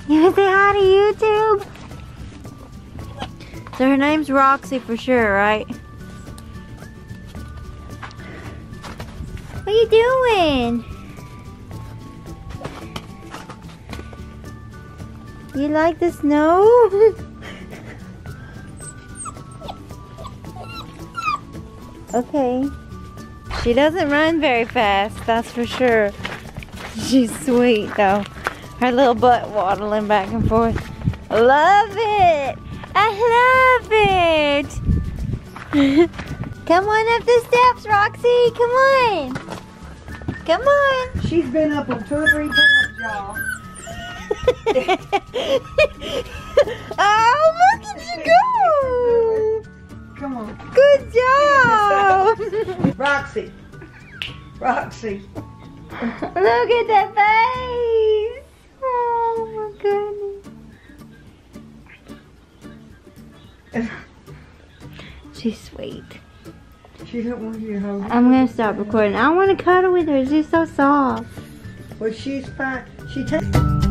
You wanna say hi to YouTube? So her name's Roxy for sure, right? What are you doing? You like the snow? Okay. She doesn't run very fast, that's for sure. She's sweet though. Her little butt waddling back and forth. I love it! I love it! Come on up the steps, Roxy! Come on! Come on! She's been up them 2 or 3 times, y'all. Oh, look at you go! Come on. Good job! Roxy. Roxy. Look at that face! Oh my goodness. She's sweet. She don't want you to hold her. I'm gonna stop recording. I want to cuddle with her. She's so soft. Well, she's fine. She takes.